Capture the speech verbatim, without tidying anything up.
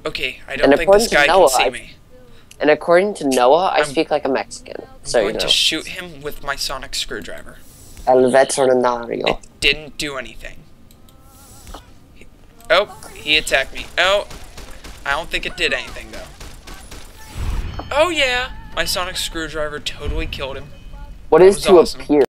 Okay, I don't And think this according to guy Noah, can see I- me. And according to Noah, I I'm- speak like a Mexican. I'm So you going know. to shoot him with my sonic screwdriver. El veterinario. It didn't do anything. He- oh, he attacked me. Oh, I don't think it did anything though. Oh yeah, my sonic screwdriver totally killed him. What That is was to awesome. appear?